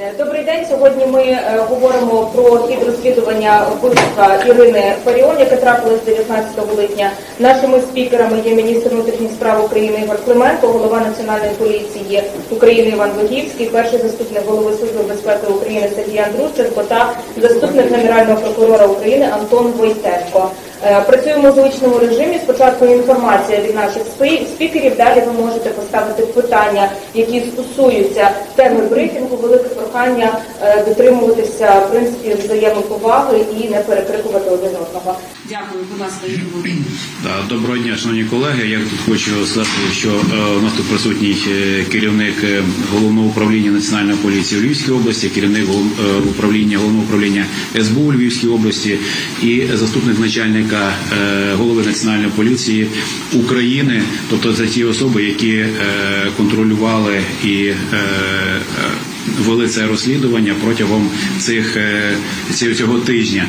Добрий день. Сьогодні ми говоримо про хід розслідування вбивства Ірини Фаріон, яке трапилось 19 липня. Нашими спікерами є міністр внутрішніх справ України Ігор Клименко, голова Національної поліції України Іван Вигівський, перший заступник голови Служби безпеки України Сергій Андрущенко та заступник Генерального прокурора України Антон Войтенко. Працюємо у звичному режимі. Спочатку інформація від наших спікерів, далі ви можете поставити питання, які стосуються теми брифінгу. Велике прохання дотримуватися принципів взаємоповаги і не перекрикувати один одного. Дякую, будь ласка, Ігор. Доброго дня, шановні колеги. Я тут хочу сказати, що у нас тут присутній керівник Головного управління Національної поліції у Львівській області, керівник Головного управління СБУ у Львівській області і заступник начальника голови Національної поліції України, тобто це ті особи, які контролювали і вели це розслідування протягом цього тижня.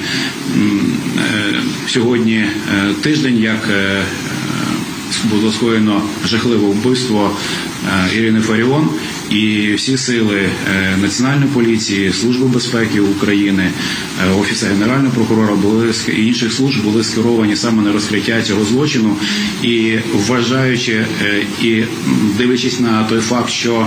Сьогодні тиждень, як було скоєно жахливе вбивство Ірини Фаріон, і всі сили Національної поліції, Служби безпеки України, Офісу Генерального прокурора і інших служб були скеровані саме на розкриття цього злочину. І вважаючи і дивлячись на той факт, що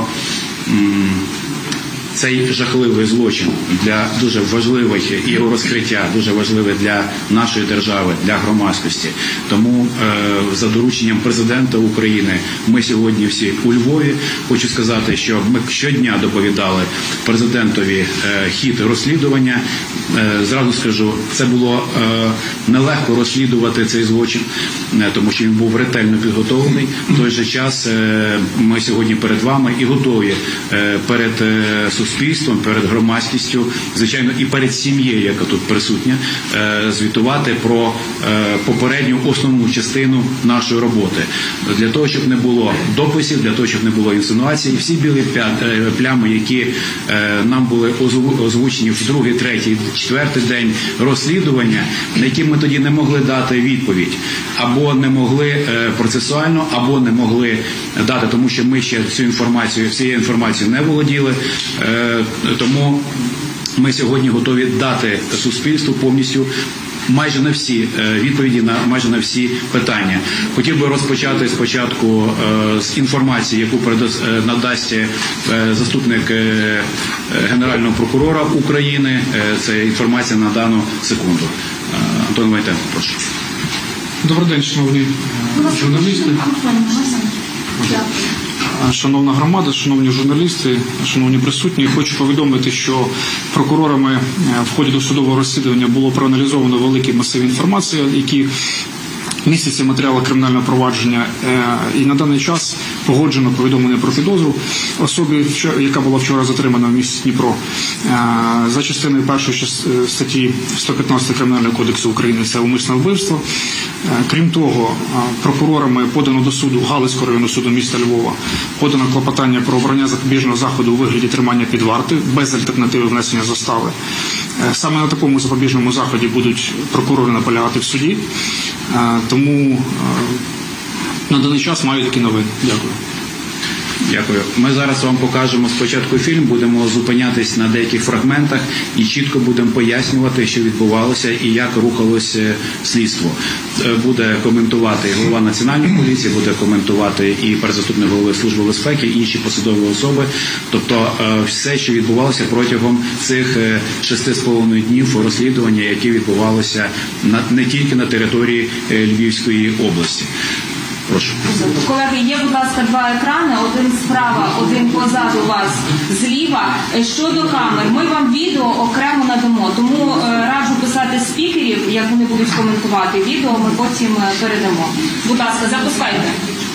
цей жахливий злочин дуже важливий, і його розкриття дуже важливе для нашої держави, для громадськості. Тому за дорученням президента України ми сьогодні всі у Львові. Хочу сказати, що ми щодня доповідали президентові хід розслідування. Зразу скажу, це було нелегко розслідувати цей злочин, тому що він був ретельно підготовлений. В той же час ми сьогодні перед вами і готові перед суспільством, перед громадськістю, звичайно, і перед сім'єю, яка тут присутня, звітувати про попередню основну частину нашої роботи. Для того, щоб не було дописів, для того, щоб не було інсинуацій, всі білі плями, які нам були озвучені в другий, третій, четвертий день розслідування, на які ми тоді не могли дати відповідь, або не могли процесуально, або не могли дати, тому що ми ще цією інформацією не володіли. Тому ми сьогодні готові дати суспільству повністю майже на всі відповіді, майже на всі питання. Хотів би розпочати спочатку з інформації, яку надасть заступник Генерального прокурора України. Це інформація на дану секунду. Антон Войтенко, прошу. Добрий день, шановні журналісти. Шановна громада, шановні журналісти, шановні присутні, хочу повідомити, що прокурорами в ході досудового розслідування було проаналізовано великий масив інформації, які містяться матеріали кримінального провадження, і на даний час погоджено повідомлення про підозру особі, яка була вчора затримана в місті Дніпро за частиною 1 статті 115 Кримінального кодексу України, це умисне вбивство. Крім того, прокурорами подано до суду Галицького районного суду міста Львова, подано клопотання про обрання запобіжного заходу у вигляді тримання під вартою без альтернативи внесення застави. Саме на такому запобіжному заході будуть прокурори наполягати в суді, тому на даний час маю такі новини. Дякую. Дякую. Ми зараз вам покажемо спочатку фільм, будемо зупинятись на деяких фрагментах і чітко будемо пояснювати, що відбувалося і як рухалося слідство. Буде коментувати і голова Національної поліції, буде коментувати і першозаступник голови Служби безпеки, і інші посадові особи. Тобто все, що відбувалося протягом цих 6,5 днів розслідування, які відбувалося не тільки на території Львівської області. Прошу. Колеги, є, будь ласка, два екрани, один справа, один позаду вас зліва. Щодо камер, ми вам відео окремо надамо, тому раджу писати спікерів, як вони будуть коментувати відео, ми потім передамо. Будь ласка, запускайте.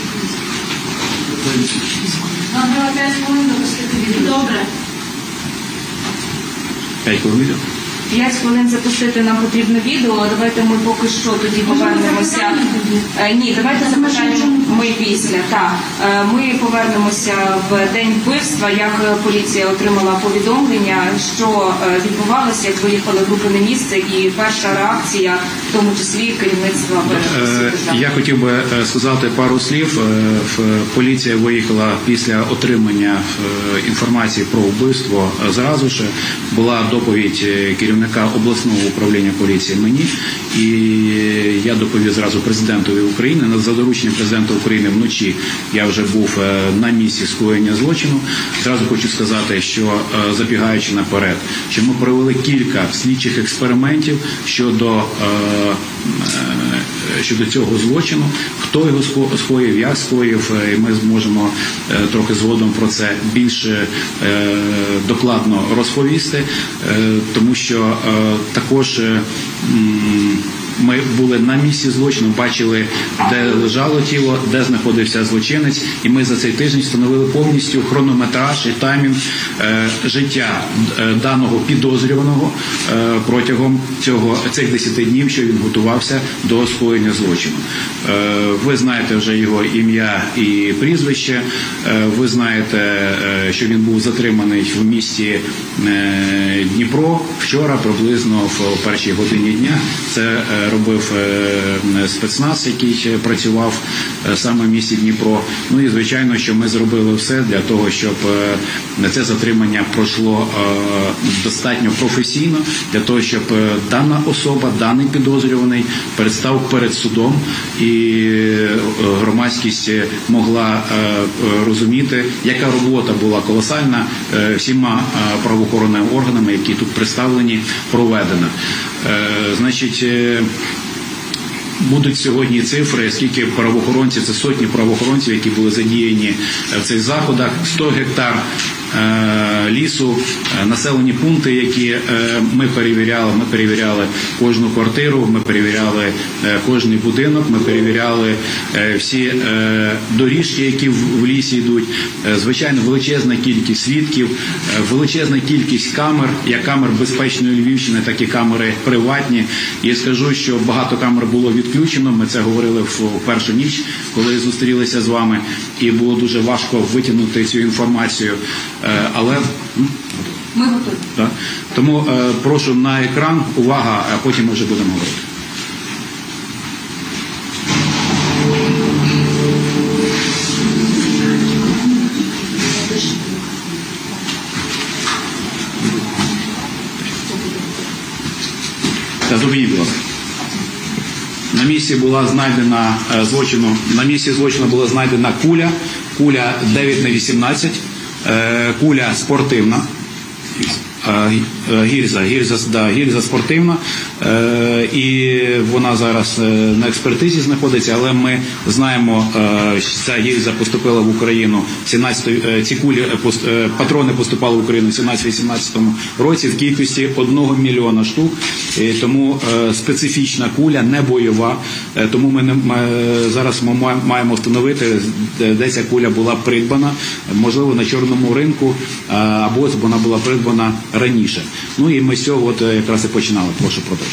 Нам треба 5 хвилин допустити відео. Добре. 5 хвилин відео? 5 хвилин запустити нам потрібно відео. Давайте ми поки що тоді повернемося. Ні, давайте запитаємо ми після. Так, ми повернемося в день вбивства, як поліція отримала повідомлення, що відбувалося, як виїхали групи на місце, і перша реакція, в тому числі керівництва ВРС. Я хотів би сказати пару слів. Поліція виїхала після отримання інформації про вбивство. Зразу ж була доповідь керівника обласного управління поліції мені, і я доповів зразу президентові України. За дорученням президента України вночі я вже був на місці скоєння злочину. Зразу хочу сказати, що забігаючи наперед, що ми провели кілька слідчих експериментів щодо цього злочину, хто його скоїв, як скоїв, і ми зможемо трохи згодом про це більш докладно розповісти, тому що також ми були на місці злочину, бачили, де лежало тіло, де знаходився злочинець, і ми за цей тиждень встановили повністю хронометраж і таймінг життя даного підозрюваного протягом цих 10 днів, що він готувався до скоєння злочину. Ви знаєте вже його ім'я і прізвище, ви знаєте, що він був затриманий в місті Дніпро вчора, приблизно в першій годині дня. Це робив спецназ, який працював саме в місті Дніпро. Ну і звичайно, що ми зробили все для того, щоб це затримання пройшло достатньо професійно, для того, щоб дана особа, даний підозрюваний представ перед судом і громадськість могла розуміти, яка робота була колосальна всіма правоохоронними органами, які тут представлені, проведена. Значить, будуть сьогодні цифри, скільки правоохоронців, це сотні правоохоронців, які були задіяні в цих заходах, 100 гектар лісу, населені пункти, які ми перевіряли кожну квартиру, ми перевіряли кожний будинок, ми перевіряли всі доріжки, які в лісі йдуть, звичайно, величезна кількість свідків, величезна кількість камер, як камер безпечної Львівщини, так і камери приватні. І скажу, що багато камер було відключено, ми це говорили в першу ніч, коли зустрілися з вами, і було дуже важко витягнути цю інформацію. Але ми готові. Так. Тому прошу на екран, увага, а потім ми вже будемо говорити. Та зупиніть, будь ласка. На місці була знайдена злочину була знайдена куля 9х18. Куля спортивна, гільза спортивна, і вона зараз на експертизі знаходиться, але ми знаємо, що ця гільза поступила в Україну, ці патрони поступали в Україну в 17-18 році в кількості 1 мільйона штук, тому специфічна куля, не бойова, тому ми зараз маємо встановити, де ця куля була придбана, можливо, на чорному ринку, або вона була придбана раніше. Ну і ми з цього якраз і починали. Прошу продовжити.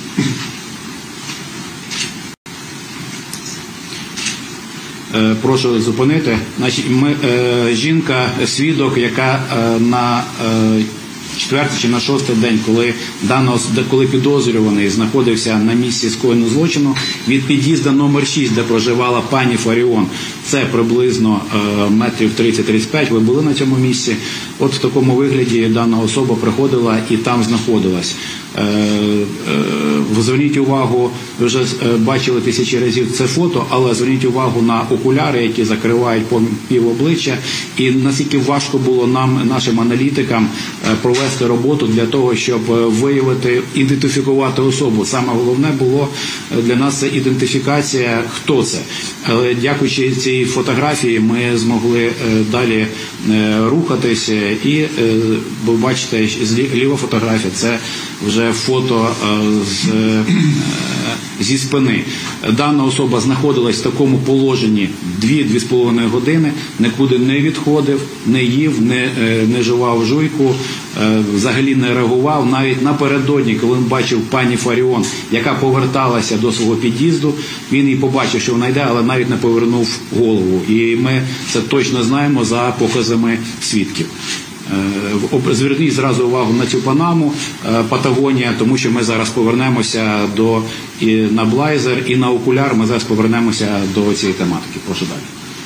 Прошу зупинити. Значить, жінка, свідок, яка на 4-й чи на 6-й день, коли підозрюваний знаходився на місці скоєного злочину, від під'їзду номер 6, де проживала пані Фаріон, це приблизно метрів 30-35, ви були на цьому місці. От в такому вигляді дана особа приходила і там знаходилась. Зверніть увагу, ви вже бачили тисячі разів це фото, але зверніть увагу на окуляри, які закривають пів обличчя, і наскільки важко було нашим аналітикам провести роботу для того, щоб виявити, ідентифікувати особу. Саме головне було для нас це ідентифікація, хто це. Але дякуючи цій фотографії ми змогли далі рухатися, і ви бачите, ліва фотографія – це вже фото зі спини. Дана особа знаходилась в такому положенні 2-2,5 години, нікуди не відходив, не їв, не жував жуйку, взагалі не реагував. Навіть напередодні, коли він бачив пані Фаріон, яка поверталася до свого під'їзду, він і побачив, що вона йде, але навіть не повернув голову. І ми це точно знаємо за показами свідків. Зверніть зразу увагу на цю панаму Патагонія, тому що ми зараз повернемося на блайзер і на окуляр, ми зараз повернемося до цієї тематики. Прошу далі.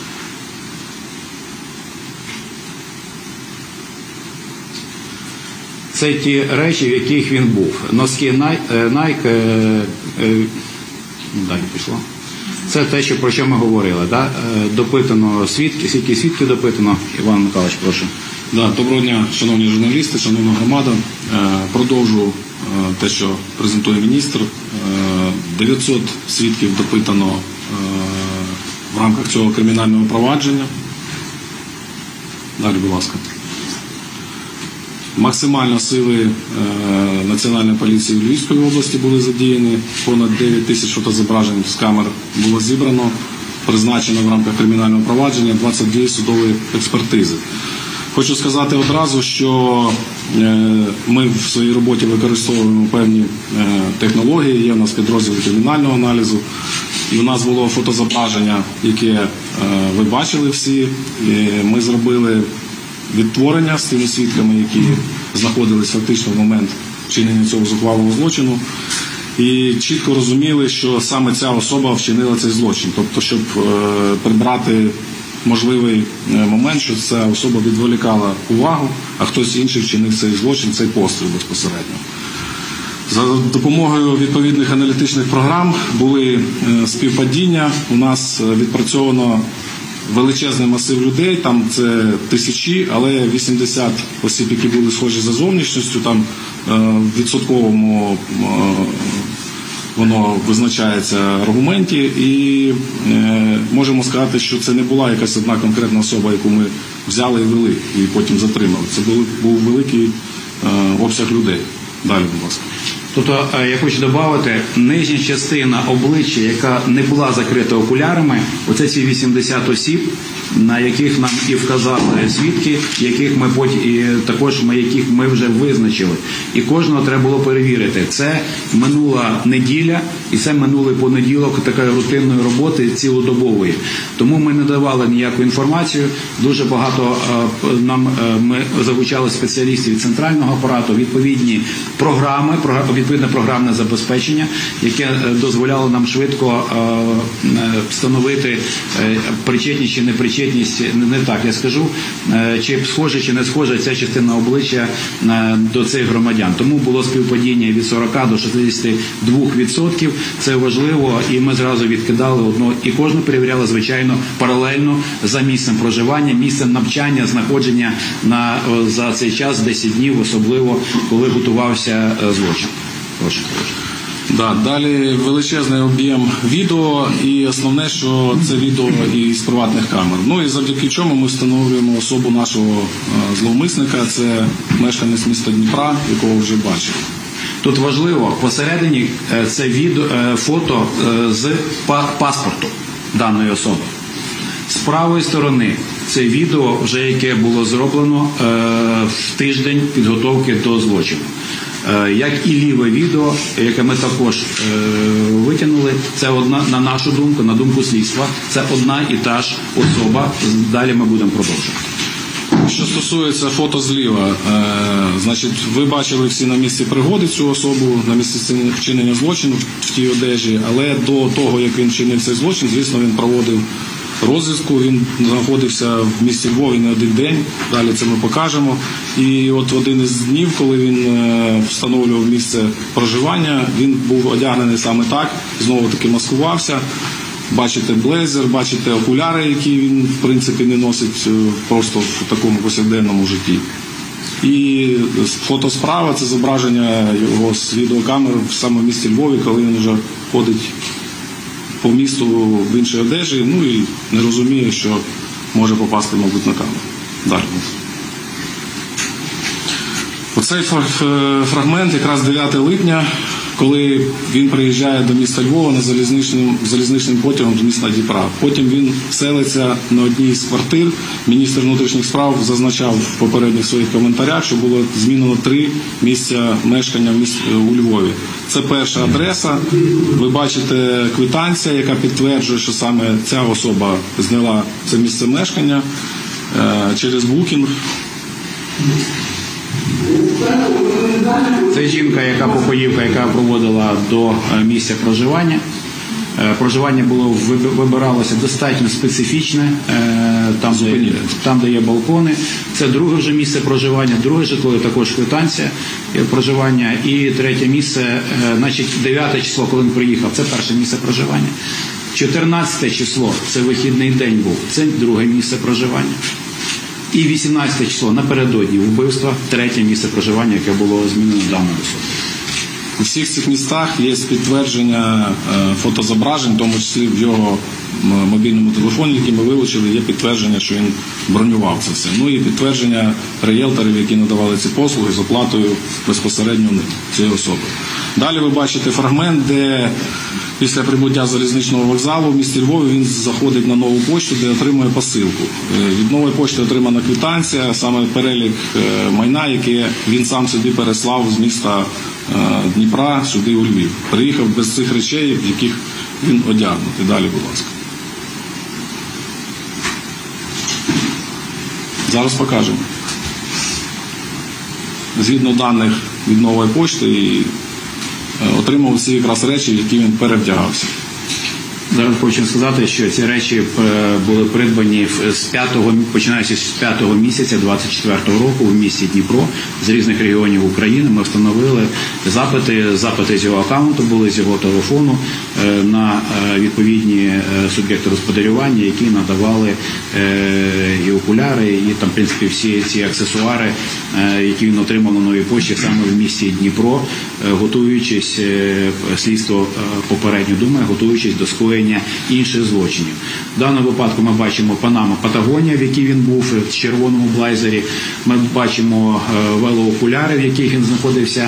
Це ті речі, в яких він був. Носки Nike, далі пішло. Це те, про що ми говорили. Да? Допитано свідки допитано. Іван Михайлович, прошу. Да, доброго дня, шановні журналісти, шановна громада. Продовжу те, що презентує міністр. 900 свідків допитано в рамках цього кримінального провадження. Далі, будь ласка. Максимально сили Національної поліції Львівської області були задіяні. Понад 9 тисяч фотозображень з камер було зібрано. Призначено в рамках кримінального провадження 22 судові експертизи. Хочу сказати одразу, що ми в своїй роботі використовуємо певні технології. Є у нас підрозділ кримінального аналізу. І у нас було фотозображення, яке ви бачили всі. Ми зробили відтворення з тими свідками, які знаходились фактично в момент вчинення цього зухвалого злочину. І чітко розуміли, що саме ця особа вчинила цей злочин. Тобто, щоб прибрати можливий момент, що ця особа відволікала увагу, а хтось інший вчинив цей злочин, цей постріл безпосередньо. За допомогою відповідних аналітичних програм були співпадіння. У нас відпрацьовано величезний масив людей, там це тисячі, але 80 осіб, які були схожі за зовнішністю, там в відсотковому воно визначається аргументі, і можемо сказати, що це не була якась одна конкретна особа, яку ми взяли і вели, і потім затримали. Це був великий обсяг людей. Далі, будь ласка. Тобто, я хочу додати, нижня частина обличчя, яка не була закрита окулярами, оце ці 80 осіб, на яких нам і вказали свідки, яких ми яких ми вже визначили. І кожного треба було перевірити. Це минула неділя, і це минулий понеділок такої рутинної роботи цілодобової. Тому ми не давали ніяку інформацію. Дуже багато ми залучали спеціалістів від центрального апарату, відповідні програми, відповідне програмне забезпечення, яке дозволяло нам швидко встановити причетність чи непричетність, не так я скажу, чи схожа чи не схожа ця частина обличчя до цих громадян. Тому було співпадіння від 40 до 62%. Це важливо, і ми зразу відкидали одну, і кожну перевіряли, звичайно, паралельно за місцем проживання, місцем навчання, знаходження за цей час, 10 днів, особливо, коли готувався злочин. Прошу. Да, далі величезний об'єм відео, і основне, що це відео із приватних камер. Ну і завдяки чому ми встановлюємо особу нашого зловмисника, це мешканець міста Дніпра, якого вже бачили. Тут важливо, посередині це фото з паспорту даної особи. З правої сторони це відео, вже яке було зроблено в тиждень підготовки до злочину. Як і ліве відео, яке ми також витягнули, це на нашу думку, на думку слідства, це одна і та ж особа. Далі ми будемо продовжувати. Що стосується фото зліва, значить, ви бачили всі на місці пригоди цю особу, на місці вчинення злочину в тій одежі, але до того, як він вчинив цей злочин, звісно, він проводив розвідку, він знаходився в місті Львові не один день, далі це ми покажемо. І от в один із днів, коли він встановлював місце проживання, він був одягнений саме так, знову-таки маскувався. Бачите блейзер, бачите окуляри, які він, в принципі, не носить просто в такому повсякденному житті. І фото справа – це зображення його з відеокамери в саме місті Львові, коли він вже ходить по місту в іншій одежі, ну і не розуміє, що може попасти, мабуть, на камеру. Далі. Оцей фрагмент, якраз 9 липня, коли він приїжджає до міста Львова на залізничним потягом до міста Дніпра. Потім він селиться на одній з квартир. Міністр внутрішніх справ зазначав в попередніх своїх коментарях, що було змінено 3 місця мешкання у Львові. Це перша адреса. Ви бачите квитанція, яка підтверджує, що саме ця особа зняла це місце мешкання через букінг. Це жінка, яка покоївка, яка проводила до місця проживання. Проживання було вибиралося достатньо специфічне, там, де є балкони. Це друге вже місце проживання, друге житло, також квитанція проживання. І третє місце, значить, 9 число, коли він приїхав, це перше місце проживання. 14 число, це вихідний день був, це друге місце проживання. І 18 число, напередодні вбивства, третє місце проживання, яке було змінено даною особою. У всіх цих містах є підтвердження фотозображень, в тому числі в його мобільному телефоні, який ми вилучили, є підтвердження, що він бронював це все. Ну і підтвердження ріелторів, які надавали ці послуги з оплатою безпосередньо цієї особи. Далі ви бачите фрагмент, де після прибуття залізничного вокзалу в місті Львові він заходить на нову пошту, де отримує посилку. Від нової пошти отримана квитанція, саме перелік майна, яке він сам собі переслав з міста Дніпра сюди у Львів. Приїхав без цих речей, в яких він одягнутий. Далі, будь ласка. Зараз покажемо. Згідно даних від нової пошти, отримав всі якраз речі, в які він перевдягався. Зараз хочу сказати, що ці речі були придбані починаючи з 5-го місяця 24-го року в місті Дніпро з різних регіонів України. Ми встановили запити з його аккаунту, були з його телефону на відповідні суб'єкти господарювання, які надавали і окуляри, і там, в принципі, всі ці аксесуари, які він отримав на новій пошті саме в місті Дніпро, готуючись, слідство попередньо думає, готуючись до скоєння інших злочинів. В даному випадку ми бачимо Патагонія, в якій він був, в червоному блайзері. Ми бачимо велоокуляри, в яких він знаходився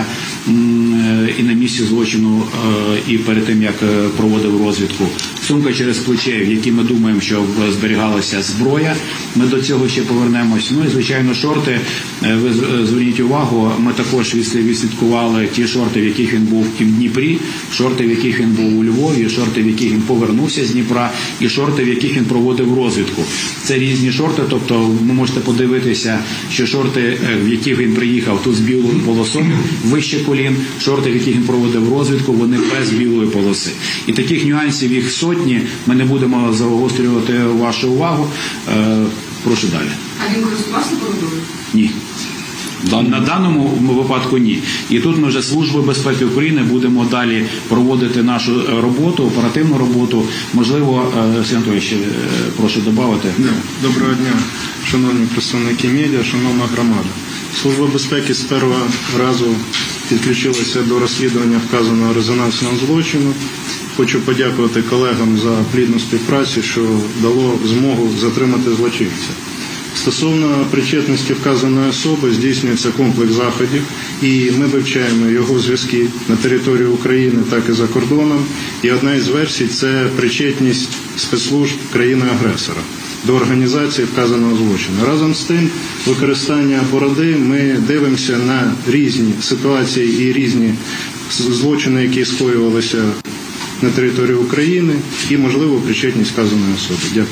і на місці злочину, і перед тим, як проводив розвідку. Сумка через плече, в якій ми думаємо, що зберігалася зброя. Ми до цього ще повернемось. Ну і, звичайно, шорти. Ви зверніть увагу, ми також відслідкували ті шорти, в яких він був і в Дніпрі, шорти, в яких він був у Львові, шорти, в яких він повернувся з Дніпра, і шорти, в яких він проводив розвідку. Це різні шорти, тобто ви можете подивитися, що шорти, в яких він приїхав, тут з білою полосою, вище колін, шорти, в яких він проводив розвідку, вони без білої полоси. І таких нюансів їх сотні, ми не будемо загострювати вашу увагу. Прошу далі. А він користувався бородою? Ні. На даному випадку ні. І тут ми вже Служби безпеки України будемо далі проводити нашу роботу, оперативну роботу. Можливо, Сергій Анатолійович, прошу додати. Доброго дня, шановні представники медіа, шановна громада. Служба безпеки з першого разу підключилася до розслідування вказаного резонансного злочину. Хочу подякувати колегам за плідну співпрацю, що дало змогу затримати злочинця. Стосовно причетності вказаної особи здійснюється комплекс заходів, і ми вивчаємо його зв'язки на території України, так і за кордоном. І одна із версій – це причетність спецслужб країни-агресора до організації вказаного злочину. Разом з тим, використання бороди, ми дивимося на різні ситуації і різні злочини, які скоювалися на території України, і, можливо, причетність вказаної особи. Дякую.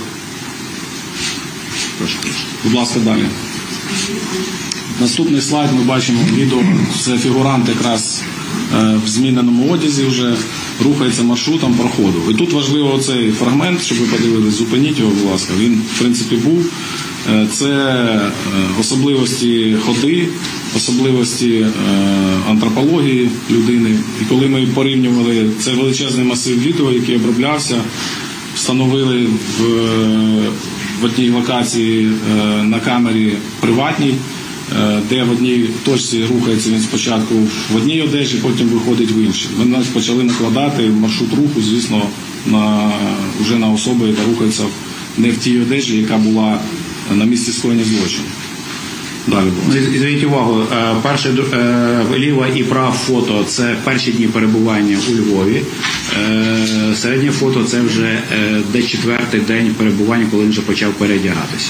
Будь ласка, далі. Наступний слайд ми бачимо відео. Це фігурант якраз в зміненому одязі вже рухається маршрутом проходу. І тут важливо цей фрагмент, щоб ви подивились, зупиніть його, будь ласка. Він, в принципі, був. Це особливості ходи, особливості антропології людини. І коли ми порівнювали, це величезний масив відео, який оброблявся, встановили в одній локації на камері приватній, де в одній точці рухається він спочатку в одній одежі, потім виходить в іншій. Ми почали накладати маршрут руху, звісно, вже на особу, яка рухається не в тій одежі, яка була на місці скоєння злочину. Далі було. Зверніть увагу, перше ліве і праве фото – це перші дні перебування у Львові. Середнє фото – це вже де четвертий день перебування, коли він вже почав переодягатися.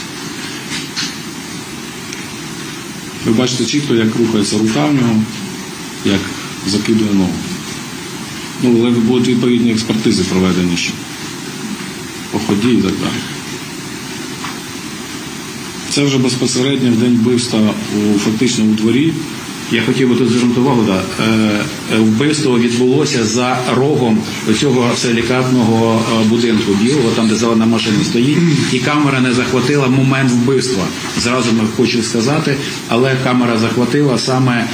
Ви бачите чітко, як рухається рука в нього, як закидує ногу. Ну, але будуть відповідні експертизи проведені ще. По ході і так далі. Це вже безпосередньо в день вбивства фактично у дворі. Я хотів би тут звернути увагу, вбивство відбулося за рогом цього силікатного будинку білого, там де зелена машина стоїть, і камера не захватила момент вбивства. Зразу ми хочу сказати, але камера захватила саме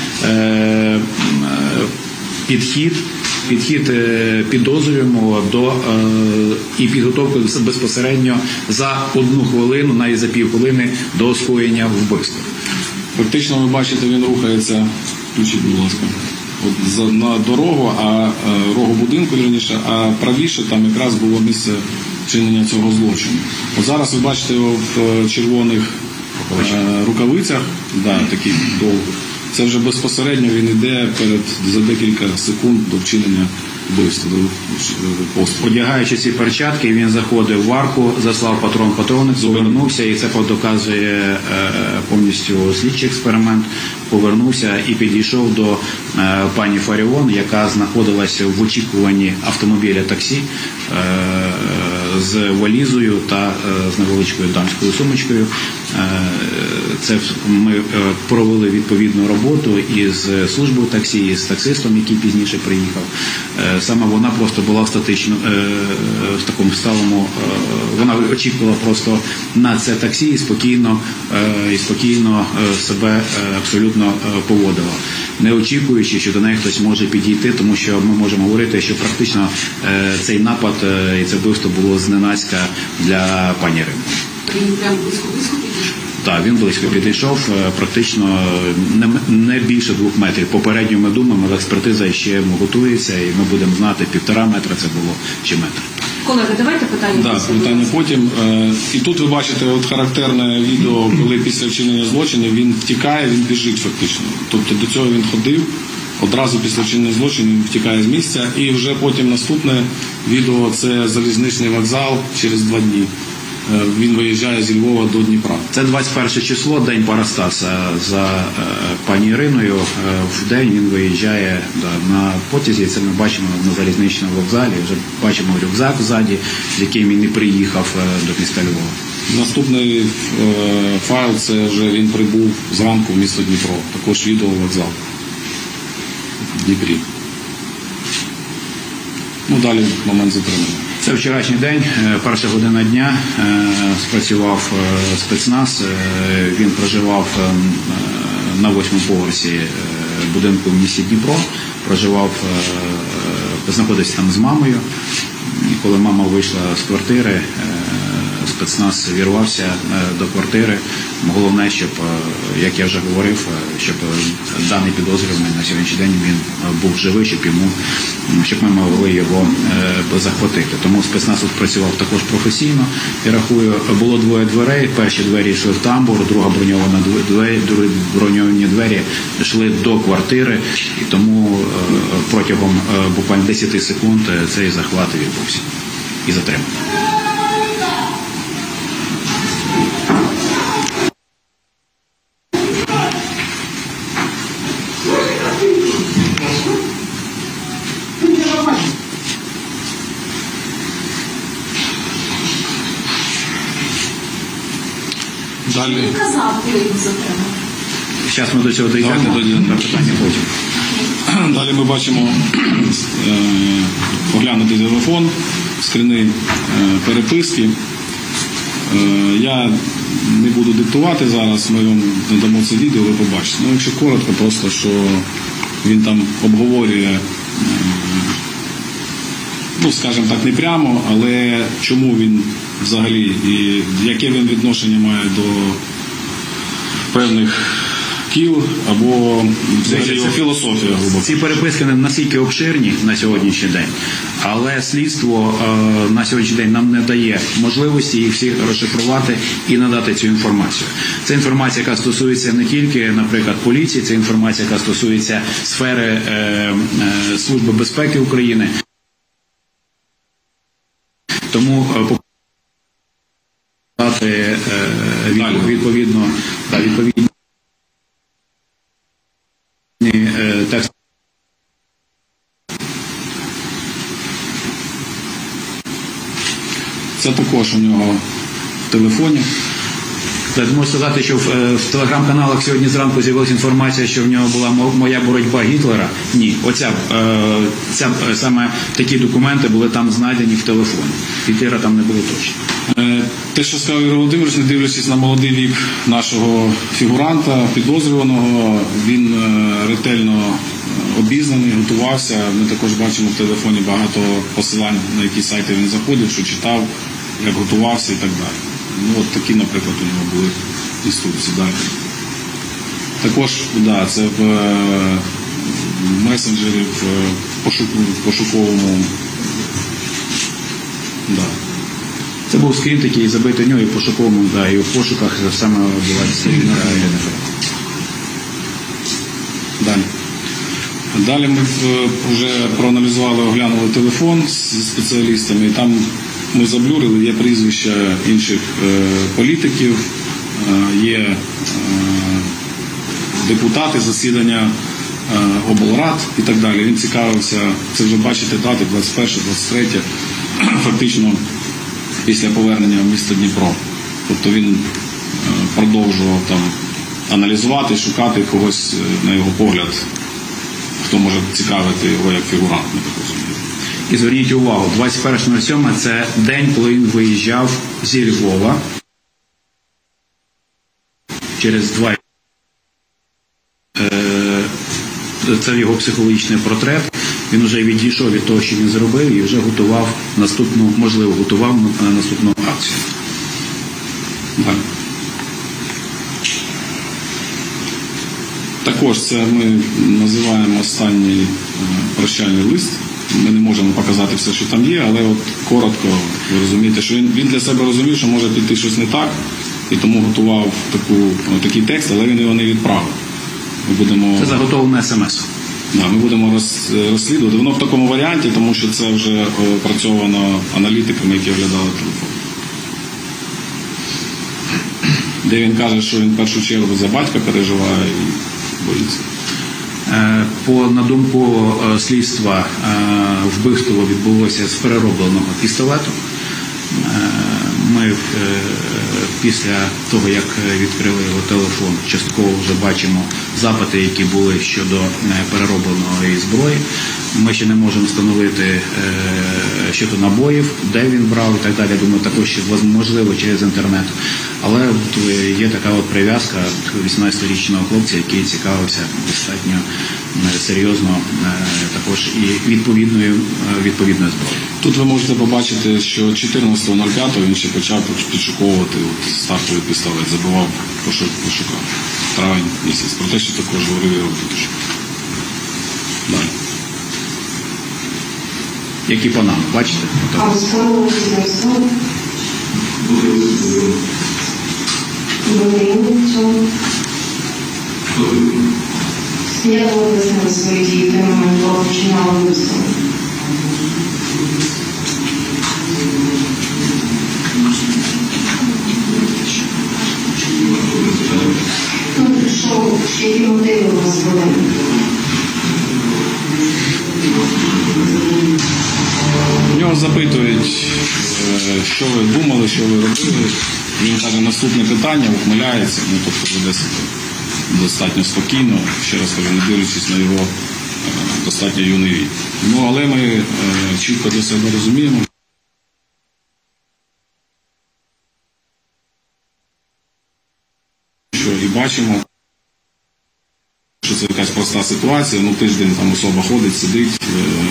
підхід підозрюваного і підготовку безпосередньо за 1 хвилину, навіть за півхвилини до скоєння вбивства. Фактично, ви бачите, він рухається, включіть, будь ласка, на дорогу, рогу будинку, вірніше, а правіше там якраз було місце вчинення цього злочину. От зараз ви бачите його в червоних рукавицях, такі довгі. Це вже безпосередньо він йде за декілька секунд до вчинення вбивства, до пострілу. Одягаючи ці перчатки, він заходив в арку, заслав патрон-патроник, повернувся, і це доказує повністю слідчий експеримент, повернувся і підійшов до пані Фаріон, яка знаходилася в очікуванні автомобіля таксі з валізою та з невеличкою дамською сумочкою. Це ми провели відповідну роботу із службою таксі, із таксистом, який пізніше приїхав. Саме вона просто була в такому сталому, вона очікувала просто на це таксі і спокійно себе абсолютно поводила, не очікуючи, що до неї хтось може підійти, тому що ми можемо говорити, що практично цей напад і це вбивство було зненацька для пані Ірини. Він прямо близько підійшов? Так, він близько підійшов, практично не більше 2 метрів. Попередньо ми думаємо, але експертиза ще готується, і ми будемо знати, 1,5 метра це було чи метр. Колеги, давайте питання. Так, питання потім. І тут ви бачите характерне відео, коли після вчинення злочину він втікає, він біжить фактично. Тобто до цього він ходив, одразу після вчинення злочину він втікає з місця, і вже потім наступне відео – це залізничний вокзал через 2 дні. Він виїжджає зі Львова до Дніпра. Це 21 число, день Парастаса за пані Іриною. В день він виїжджає на потязі, це ми бачимо на залізничному вокзалі, вже бачимо рюкзак ззаді, з яким він і приїхав до міста Львова. Наступний файл – це вже він прибув зранку в місто Дніпро, також відео вокзал в Дніпрі. Далі момент затримання. Це вчорашній день, перша година дня, спрацював спецназ, він проживав на 8-му поверсі будинку в місті Дніпро, знаходився там з мамою, і коли мама вийшла з квартири, спецназ вірвався до квартири. Головне, щоб, як я вже говорив, щоб даний підозрюваний на сьогоднішній день він був живий, щоб ми могли його захватити. Тому спецназ тут працював також професійно. Я рахую, було 2 дверей. Перші двері йшли в тамбур, друга броньовані двері йшли до квартири. І тому протягом буквально 10 секунд цей захват відбувся і затримання. Далі. Він казав, коли його затримали. Зараз ми до цього дійдемо, питання потім. Далі ми бачимо оглянути телефон, скріни переписки. Я не буду диктувати зараз, ми вам надамо це відео, ви побачите. Якщо коротко, просто, що він там обговорює, скажімо так, не прямо, але чому він взагалі і яке він відношення має до певних КІЛ або взагалі його Це- філософія глибока. Ці переписки не настільки обширні на сьогоднішній день, але слідство на сьогоднішній день нам не дає можливості їх всі розшифрувати і надати цю інформацію. Це інформація, яка стосується не тільки, наприклад, поліції, це інформація, яка стосується сфери Служби безпеки України. Тому дати відповідні тексти. Це також у нього в телефоні. Можу сказати, що в телеграм-каналах сьогодні зранку з'явилася інформація, що в нього була моя боротьба Гітлера. Ні, саме такі документи були там знайдені в телефоні. Гітлера там не було точно. Те, що сказав Ігор Володимирович, не дивлячись на молодий вік нашого фігуранта, підозрюваного, він ретельно обізнаний, готувався. Ми також бачимо в телефоні багато посилань, на які сайти він заходив, що читав, як готувався і так далі. Ну, от такі, наприклад, у нього були інструкції. Далі. Також, це в месенджері, в пошуковому. Да. Це був скрін такий забитий у нього і в пошуковому, і в пошуках саме була сторінка. Далі. Далі ми вже проаналізували, оглянули телефон з спеціалістами, і там ми заблюрили, є прізвища інших політиків, є депутати, засідання облрад і так далі. Він цікавився, це вже бачите дати, 21-23, фактично після повернення в місто Дніпро. Тобто він продовжував там аналізувати, шукати когось, на його погляд, хто може цікавити його як фігурант, ми так розуміємо. І зверніть увагу, 21.07 – це день, коли він виїжджав зі Львова через 2. Це його психологічний портрет. Він вже відійшов від того, що він зробив, і вже готував наступну акцію. Так. Також це ми називаємо останній прощальний лист. Ми не можемо показати все, що там є, але от коротко ви розумієте, що він для себе розумів, що може піти щось не так, і тому готував такий текст, але він його не відправив. Це заготовлене смс. Да, ми будемо розслідувати. Воно в такому варіанті, тому що це вже опрацьовано аналітиками, які оглядали телефон. Де він каже, що він в першу чергу за батька переживає і боїться. На думку слідства, вбивство відбулося з переробленого пістолету. Ми після того, як відкрили його телефон, частково вже бачимо запити, які були щодо переробленої зброї. Ми ще не можемо встановити щодо набоїв, де він брав і так далі. Думаю, також можливо через інтернет. Але є така от прив'язка 18-річного хлопця, який цікавився достатньо серйозно також і відповідною зброєю. Тут ви можете побачити, що 14.05 він ще почав підшуковувати стартовий пістолет, забивав пошукав. Травень місяць. Про те, що також говорив Ігор Володимирович. Далі. Які панами, бачите? Як ви пояснили свої дії в той момент, коли вчиняли вбивство? Які мотиви у вас були? У нього запитують, що ви думали, що ви робили. Він каже, наступне питання, ухмиляється, тобто веде себе достатньо спокійно, ще раз кажу, не дивлячись на його достатньо юний вік. Але ми чітко для себе розуміємо, що і бачимо, що це якась проста ситуація, тиждень там особа ходить, сидить,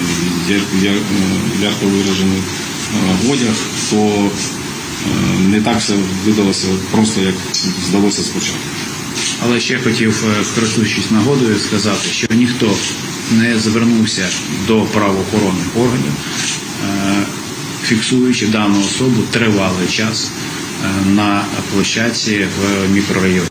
ярко виражений одяг, то не так все видалося просто, як здалося спочатку. Але ще хотів, користуючись нагодою, сказати, що ніхто не звернувся до правоохоронних органів, фіксуючи дану особу тривалий час на площадці в мікрорайоні.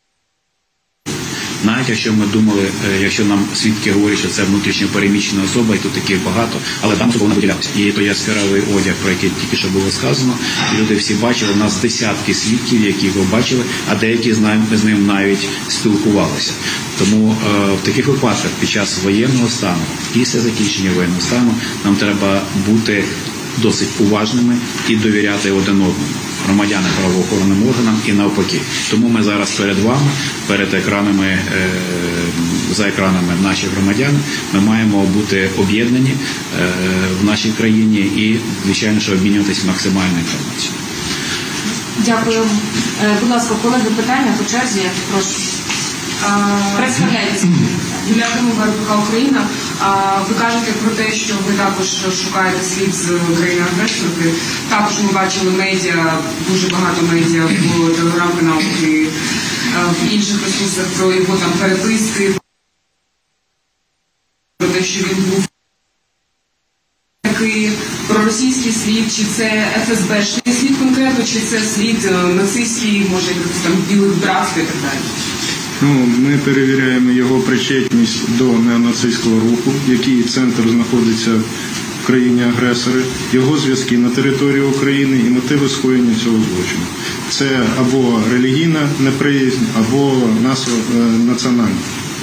Навіть якщо ми думали, якщо нам свідки говорять, що це внутрішньо переміщена особа, і тут таких багато, але там особа не виділялася. І той яскравий одяг, про який тільки що було сказано, люди всі бачили, у нас десятки свідків, які його бачили, а деякі з ним навіть спілкувалися. Тому в таких випадках під час воєнного стану, після закінчення воєнного стану, нам треба бути досить уважними і довіряти один одному, громадяни правоохоронним органам і навпаки. Тому ми зараз перед вами, перед екранами, за екранами наших громадян, ми маємо бути об'єднані в нашій країні і, звичайно, що обмінюватися максимальною інформацією. Дякую. Будь ласка, колеги, питання по черзі, прошу. Представляйтеся. Юлія Кримова, РБК Україна. Ви кажете про те, що ви також шукаєте слід з країни-агресорки. Також ми бачили медіа, дуже багато медіа в телеграм-каналах і в інших ресурсах про його там переписки, про те, що він був такий проросійський слід, чи це ФСБшний слід конкретно, чи це слід нацистський, може, якихось там білих братств і так далі. Ми перевіряємо його причетність до неонацистського руху, який центр знаходиться в країні-агресори, його зв'язки на території України і мотиви скоєння цього злочину. Це або релігійна неприязнь, або національна.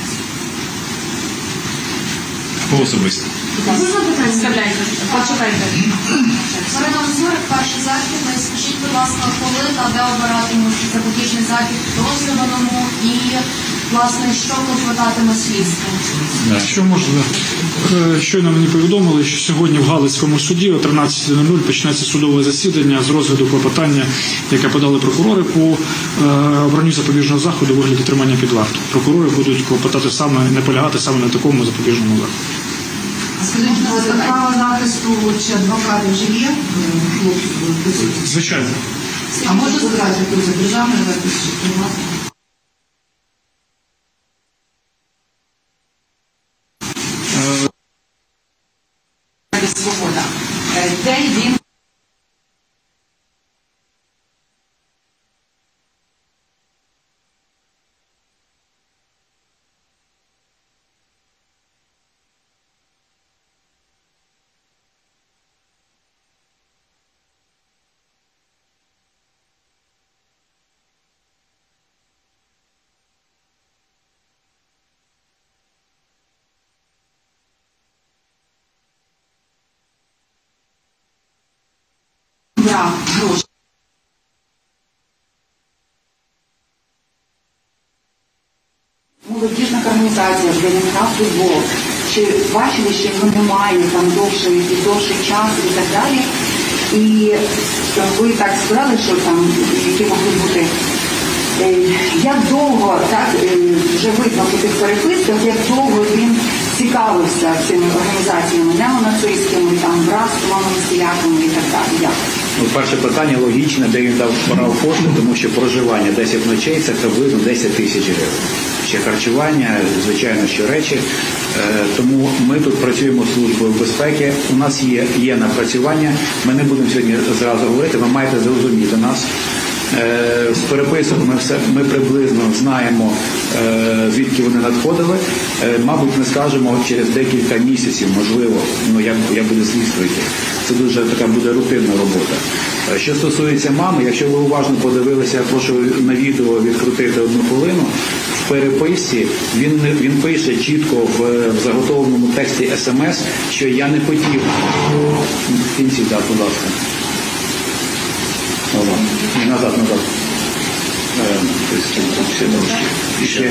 Особисто. Можна питання? Представляйте. Почекайте. Марина Мазурик, перший захід. Скажіть, будь ласка, коли та де обиратимуть запобіжний захід підозрюваному і, власне, що клопотатиме слідство? Що можна? Щойно мені повідомили, що сьогодні в Галицькому суді о 13:00 почнеться судове засідання з розгляду клопотання, яке подали прокурори по обранню запобіжного заходу у вигляді тримання під вартою. Прокурори будуть клопотати наполягати саме на такому запобіжному заході. Скажіть, будь ласка, право захисту чи адвокатів вже є? Звичайно. А може сказати, що це державний захист чи приватний? Свобода. Де він? Брав гроші. Молодіжна організація «Ленінград Футбол». Чи бачили, що його немає там довший час і так далі? І ви так сказали, що там які могли бути. Як довго, так, вже видно по тих переписках, як довго він цікавився цими організаціями неонацистськими, там, братствами, сіляками і так далі? Як? Перше питання логічне, де він брав кошти, тому що проживання 10 ночей – це приблизно 10 тисяч гривень. Ще харчування, звичайно, що речі. Тому ми тут працюємо з Службою безпеки, у нас є напрацювання, ми не будемо сьогодні зразу говорити, ви маєте зрозуміти нас. З переписок ми приблизно знаємо, звідки вони надходили. Мабуть, ми скажемо через декілька місяців, можливо, як буде слідство йти. Це дуже така буде рутинна робота. Що стосується мами, якщо ви уважно подивилися, я прошу на відео відкрутити 1 хвилину, в переписці він пише чітко в заготовленому тексті СМС, що я не хотів. В кінці, так, будь ласка. Назад. Ще.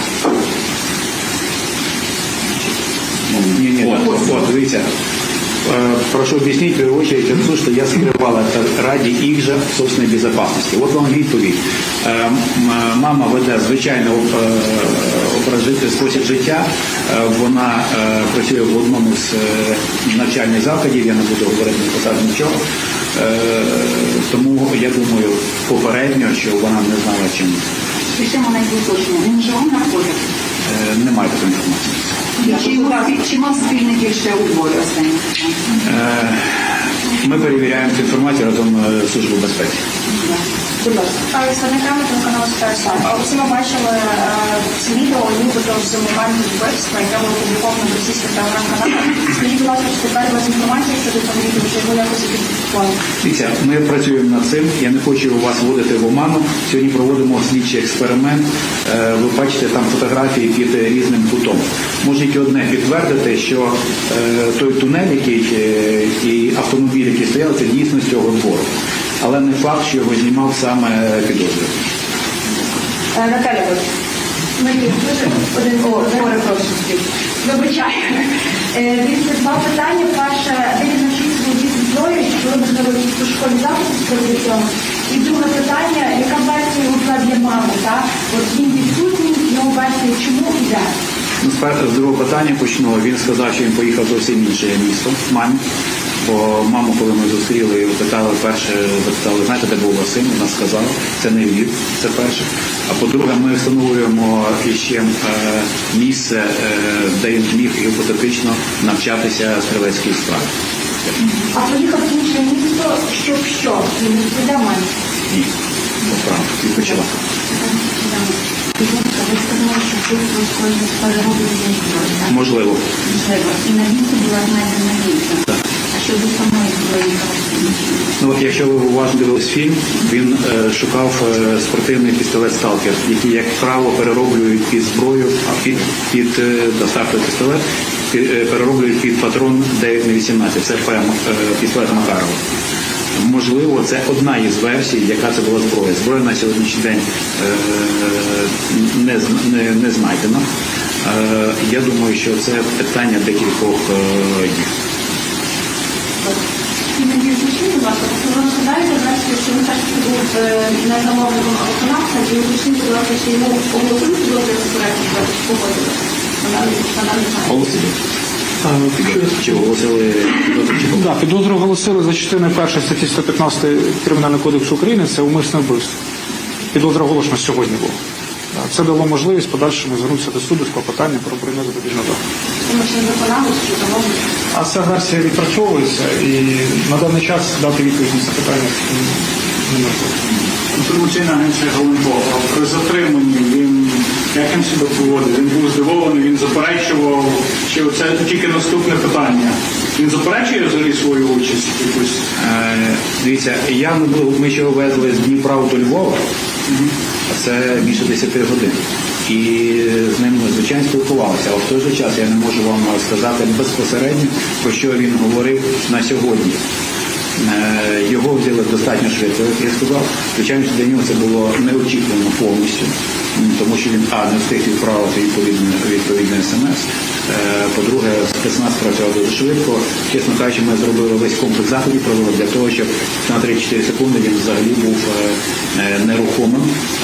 Вот, дивіться. Прошу объяснить, в первую очередь, отцу, что я скрывал это ради их же собственной безопасности. Вот вам відповідь. Мама веде звичайно спосіб життя. Вона працює в одному з навчальних закладів, я не буду говорити на посаді нічого. Тому я думаю попередньо, що вона не знала, чим І ще маленьке уточнення. Він вживав наркотики? Немає такої інформації. Чи мав спільників ще у Львові останніх? Ми перевіряємо цю інформацію разом з Службою безпеки. Будь ласка. Представниками телеканалу «Ситуація». Всі ми бачили це відео, нібито з моменту вбивства, яке було опубліковано в російських телеграм-каналах. Скажіть, будь ласка, чи тепер у вас інформація щодо цього відео, чи його якось підписали? Дивіться, ми працюємо над цим. Я не хочу вас вводити в оману. Сьогодні проводимо слідчий експеримент. Ви бачите там фотографії під різним кутом. Можу тільки одне підтвердити, що той тунель, і автомобіль, який стояв, це дійсно з цього двору. Але не факт, що його знімав саме підозрюваний. Наталя, Марія, дуже один перепрошую. Вибачаю. Дивіться, два питання. Перше, де він навчився володіти зброєю, чи були можливо якісь у школі записи з приводу цього? І друге питання, яка версія його для мами, так? От він відсутній, його версія чому і де? З другого питання почну. Він сказав, що він поїхав зовсім інше місто мамі. Бо маму, коли ми зустріли, запитали, знаєте, де був ваш син? Вона сказала, це не Львів, це перше. А по-друге, ми встановлюємо ще місце, де він міг гіпотетично навчатися стрілецькій справі. А поїхав в інше місто, щоб що? Не відповідав мамі? Ні, поправно, відпочивати. Ви сказали, що вбивство скоєно з переробленням зброї, так? Можливо. Можливо. І на місці була знайдена ліка. А щодо самої зброї, Ну, от, якщо ви уважно дивились фільм, він шукав спортивний пістолет «Сталкер», який, як правило, перероблюють під зброю, під доставку пістолет, перероблюють під патрон 9х18. Це пістолет Макарова. Можливо, це одна із версій, яка це була зброя. Зброя на сьогоднішній день не знайдена. Я думаю, що це питання декількох днів. Іноді уточніть, будь ласка, ви розглядаєте версію, що він так був незамовником виконавця, і уточніть, будь ласка, що йому оголосили підозрювати суперечність погодили? Чи оголосили підозру? Да, підозру оголосили за частиною 1 статті 115 Кримінального кодексу України, це умисне вбивство. Підозра оголошена сьогодні була. Це дало можливість подальшому звернутися до суду з клопотанням про обрання запобіжного заходу. Тому що він виконавець, чи замовник? А ця версія відпрацьовується і на даний час дати відповідь на це питання неможливо. Інформаційна агенція Галенко, при затриманні як він себе поводив? Він був здивований, він заперечував, чи це тільки наступне питання? Він заперечує взагалі свою участь якусь? Дивіться, ми ще везли з Дніпра до Львова, це більше 10 годин. І з ним, звичайно, спілкувалися. Але в той же час я не можу вам сказати безпосередньо, про що він говорив на сьогодні. Його взяли достатньо швидко, як я сказав. Звичайно, для нього це було неочікувано повністю, тому що він, не встиг відправити відповідний смс. По-друге, спецназ працював дуже швидко. Чесно кажучи, ми зробили весь комплекс заходів, провели для того, щоб на 3-4 секунди він взагалі був нерухомим.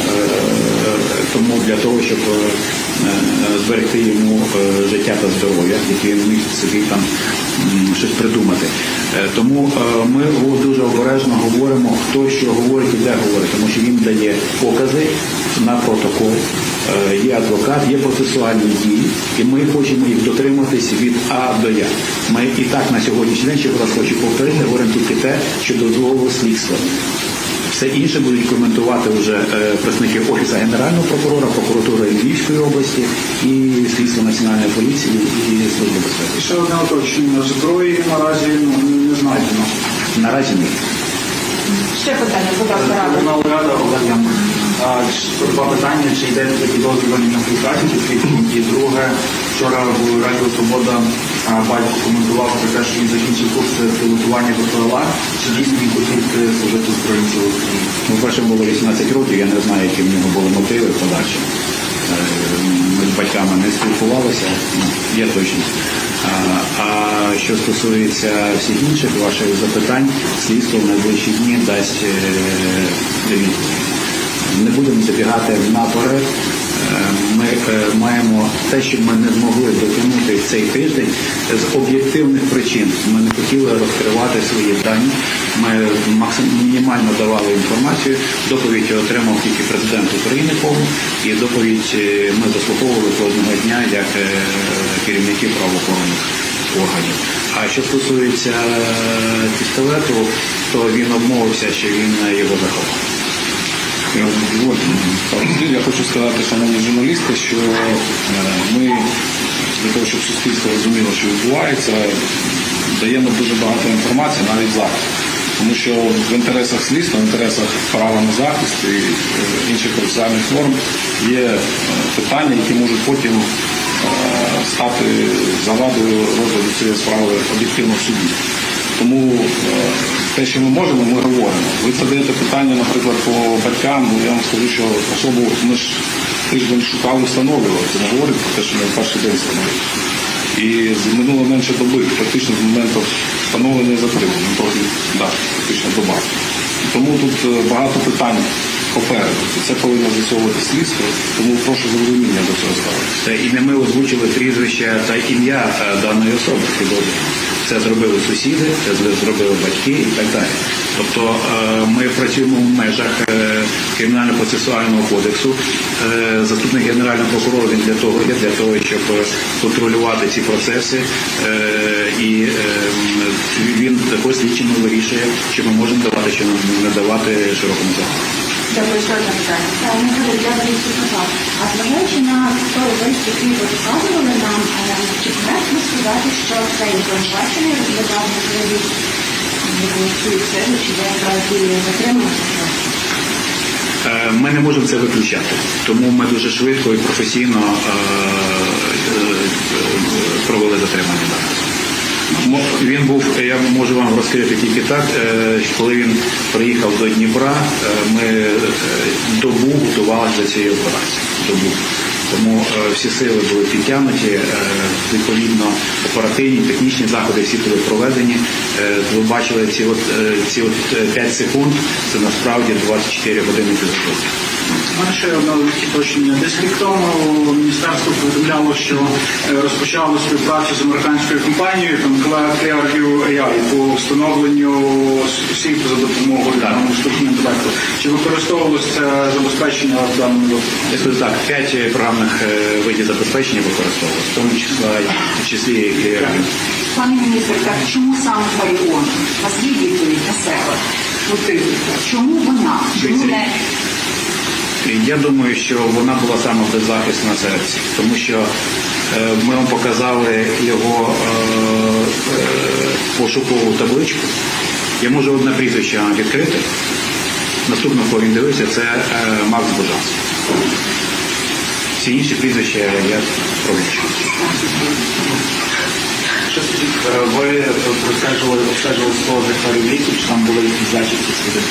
Тому для того, щоб зберегти йому життя та здоров'я, який він міг собі там щось придумати. Тому ми дуже обережно говоримо, хто що говорить і де говорить, тому що він дає покази на протокол, є адвокат, є процесуальні дії, і ми хочемо їх дотриматись від А до Я. Ми і так на сьогоднішній день, ще раз хочу повторити, говоримо тільки те, що дозволило слідство. Все інше будуть коментувати вже представники Офісу Генерального прокурора, прокуратури Львівської області і Слідство Національної поліції і Служби безпеки. І ще одне уточнення. Зброї наразі не знайдено. Наразі ні. Ще питання, будь ласка, Рада. Два питання, чи йде підозрювані на співпраці, і друге, вчора в Радіо Свобода батько коментував про те, що він закінчив курс пілотування БПЛА, чи дійсно він хотів служити в Збройних силах України? По-перше, було 18 років, я не знаю, які в нього були мотиви подальші. Ми з батьками не спілкувалися, є точність. А що стосується всіх інших ваших запитань, слідство в найближчі дні дасть відповідь. Не будемо забігати наперед. ми маємо те, що ми не змогли дотягнути цей тиждень з об'єктивних причин. Ми не хотіли розкривати свої дані, ми мінімально давали інформацію, доповідь отримав тільки президент України повну, і доповідь ми заслуховували кожного дня як керівники правоохоронних органів. А що стосується пістолету, то він обмовився, що він його заховав. Я хочу сказати, шановні журналісти, що ми для того, щоб суспільство розуміло, що відбувається, даємо дуже багато інформації навіть зараз. Тому що в інтересах слідства, в інтересах права на захист і інших процесуальних норм є питання, які можуть потім стати завадою розгляду цієї справи об'єктивно в суді. Тому те, що ми можемо, ми говоримо. Ви задаєте питання, наприклад, по батькам, я вам скажу, що особу ми ж тиждень шукали, встановлювали. Це не говорить про те, що ми в перший день встановили. І минуло менше доби, фактично з моменту встановлення затримання, фактично доба. Тому тут багато питань попереду. Це повинно з'ясовувати слідство, тому прошу за розуміння до цього ставитися. І не ми озвучили прізвище та ім'я даної особи підозрюваної. Це зробили сусіди, це зробили батьки і так далі. Тобто ми працюємо в межах Кримінально-процесуального кодексу. Заступник генерального прокурора він для того, щоб контролювати ці процеси. І він також слідчими вирішує, що ми можемо давати, що не давати широкому загалу. Дякую, ще одне питання. Я більше сказав. А зважаючи на той лист, який ви показували нам, чи коректно сказати, що цей обвинувачений розглядав можливість суїциду, чи якраз затримався? Ми не можемо це виключати, тому ми дуже швидко і професійно провели затримання. Він був, я можу вам розкрити тільки так, коли він приїхав до Дніпра, ми добу готувалися до цієї операції. Тому всі сили були підтягнуті, відповідно оперативні, технічні заходи всі були проведені. Ви бачили ці 5 секунд, це насправді 24 години підготовки. У мене ще одне уточнення. Десь рік тому міністерство повідомляло, що розпочало співпрацю з американською компанією Clearview.AI по встановленню осіб за допомогою штучного інтелекту. Чи використовувалося це забезпечення в даному випадку? Так, 5 програмних видів забезпечення використовувалося, в тому числі і Clearview. Пане міністр, так чому саме Фаріон? У вас є відповідь на себе? Чому вона? Чому не... Я думаю, що вона була саме беззахисна серед всіх, тому що ми вам показали його пошукову табличку. Я можу одне прізвище відкрити. Наступного, кого він дивився, це Макс Божанський. Всі інші прізвища я промовчу. Ви обстежували слово Вікторів, чи там були якісь зачіпки сліди?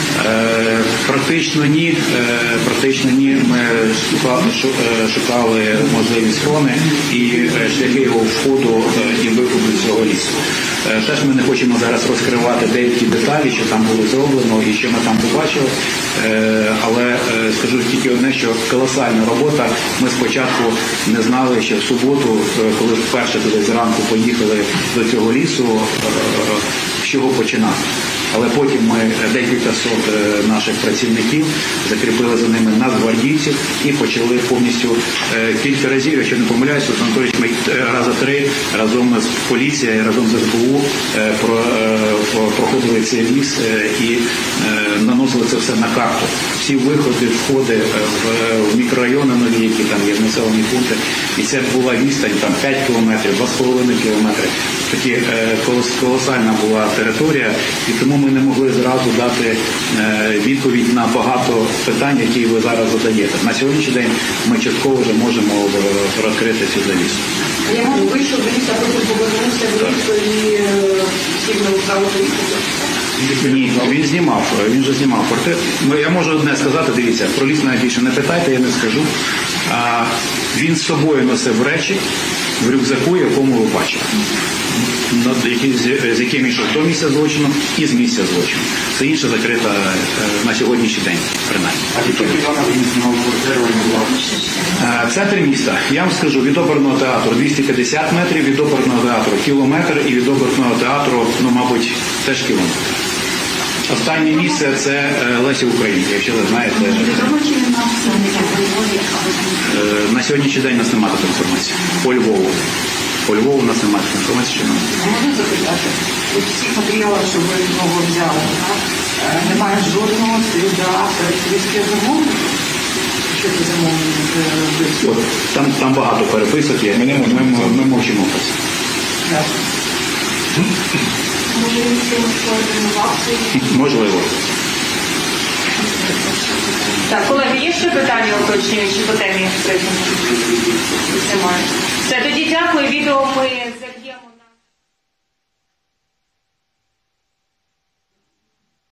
Практично ні. Ми шукали можливі схорони і шляхи його входу і виходу з цього лісу. Теж ми не хочемо зараз розкривати деякі деталі, що там було зроблено і що ми там побачили, але скажу тільки одне, що колосальна робота. Ми спочатку не знали, що в суботу, коли вперше туди зранку поїхали до цього лісу, з чого починати. Але потім ми декілька сот наших працівників закріпили за ними нацгвардійців і почали повністю кілька разів, якщо не помиляюся, Анатолійович, ми рази 3 разом з поліцією, разом з СБУ проходили цей ліс і наносили це все на карту. Всі виходи, входи в мікрорайони нові, які там є, в населені пункти. І це була відстань там 5 кілометрів, 2,5 кілометри. Такі колосальна була територія, і тому ми не могли зразу дати відповідь на багато питань, які ви зараз задаєте. На сьогоднішній день ми частково вже можемо розкрити цю завісу. Я можу вийшов до ліса, потім повернувся до лісу і сильно вправо поїхати. Ні, він же знімав портрет. Я можу одне сказати, дивіться, про ліс навіть більше не питайте, я не скажу. Він з собою носив речі, в рюкзаку, якому ви бачите. З яким йшов до місця злочину і з місця злочину. Все інше закрито на сьогоднішній день, принаймні. А тільки відомо знову квартиру Центр міста. Я вам скажу, від оперного театру 250 метрів, від оперного театру кілометр і від оперного театру, мабуть, теж кілометр. Останнє місце – це Лесі Українки, якщо ви знаєте. На сьогоднішній день у нас немає такої інформації. По Львову. По Львову у нас немає такої інформації. Можна запитати? У всіх матеріалах, що ви знову взяли, немає жодного сліда перекрістки замовлення? Що це замовлення? Там багато переписок є. Ми мовчимо про це. Може, він з кимось координувався? Можливо. Так, колеги, є ще питання уточнюючі по темі? Немає. Все, тоді дякую. Відео ми